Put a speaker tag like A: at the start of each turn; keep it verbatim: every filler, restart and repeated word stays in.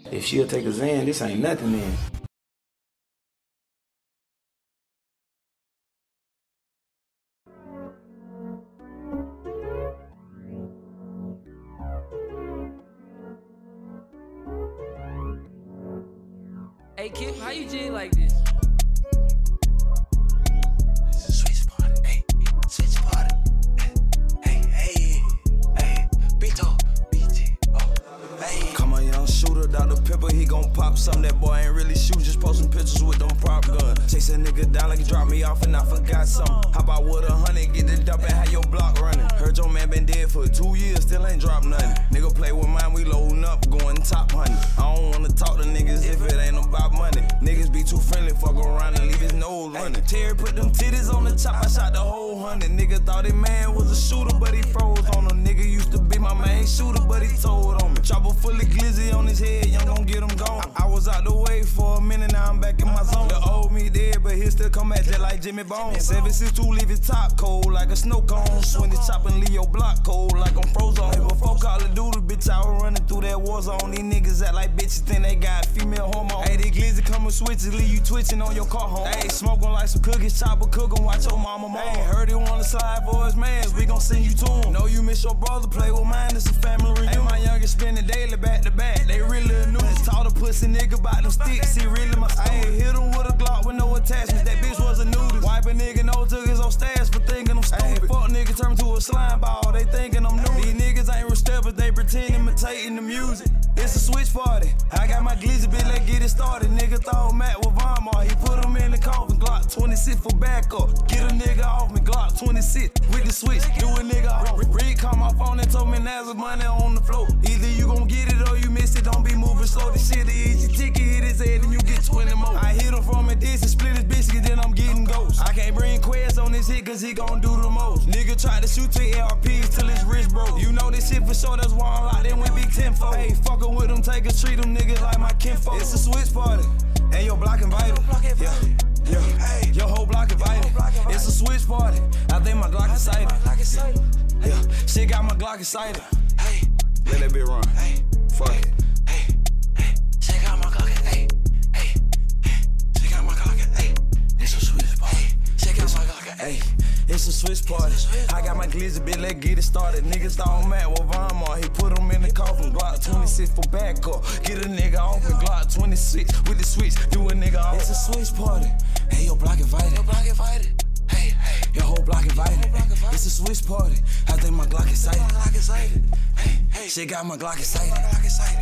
A: If she'll take a Zan, this ain't nothing then.
B: Hey Kip, how you jig like this?
C: It's a sweet spot, hey, sweet spot, hey, hey, hey, B T O, B T O, hey. Come on, young shooter, Doctor Pepper, he gon' pop something. That boy ain't really shoot, just posting pictures with them prop guns. Chase that nigga down like he dropped me off and I forgot something. How about with a hundred, get it up and have your block running. Heard your man been dead for two years, still ain't dropped nothing. Nigga play with mine, we loading up, going top hunting. I don't wanna talk to niggas if it ain't about money. Niggas be too friendly, fuck around and leave his nose running. Terry put them titties on the chop, I shot the whole hundred. Nigga thought that man was a shooter, but he froze on him. Nigga used to be my main shooter, but he told on me. Chopper full of glizzy on his head, young gon' get him gone. I, I was out the way for a minute, now I'm back in my zone. The old me dead, but he still come back just like Jimmy Bone. seven six two leave his top cold like a snow cone. Swing the chop and leave your block cold like I'm frozen. Hey, before Call of Duty, bitch, I was running through that war zone. These niggas act like bitches think they got female hormones. Hey, they glizzy come with switches, leave you twitching on your car home. Hey, smoking like some cookies, chopper cooking, watch your mama moan. Hey, heard he wanna slide for his mans, we gon' send you to him. Know you miss your brother, play with mine, it's a family reunion. Hey, my youngest spending daily back to back, they really knew. Taught a pussy nigga about them sticks, he really my stone. Hey, hit him with a Glock with no attachments, that bitch was a nudist. Wipe a nigga, no took his own stash for thinking I'm stupid. Hey, fuck nigga turn to a slime ball, they thinking I'm new. These niggas ain't real steppers, they pretend imitating the music. It's a switch party, I got my glizzy, bitch, let's get it started. Nigga thought Matt was Vomar, he put him in the coffin. Glock twenty-six for backup, get a nigga off me. Glock twenty-six with the switch, do a nigga off. Reed called my phone and told me now's the money on the floor. Either you gon' get it or you miss it, don't be moving slow. This shit is easy, ticket hit his head and you get twenty more. I hit him from a distance, split his biscuit, then I'm getting ghosts. I can't bring Quez on this hit cause he gon' do the most. Nigga tried to shoot two A R Ps till his wrist broke. You know this shit for sure, that's why I'm locked in with Big Tenfold. Hey, fuckin' with them, take a treat them niggas like my kinfolk. It's a switch party, and your block invited. Yeah, yeah, your whole block invited. It's a switch party, I think my Glock excited. Yeah, shit got my Glock excited. Hey, let that bitch run. Hey, fuck it. Hey, hey, shit got my Glock. Hey, hey, hey, shit got my Glock. Hey, it's a switch party. Shit got my Glock. Hey, it's a switch party. I got my glizzy, bitch, let's get it started. Niggas thought Matt was Vomar, he put him in the coffin. Glock twenty-six for backup, get a nigga off me. Glock twenty-six with the switch, do a nigga off. It's a switch party. Hey, your block invited. Your block invited. Hey, hey, your whole block invited. It's a switch party. I think my Glock excited. Hey, hey, shit got my Glock excited.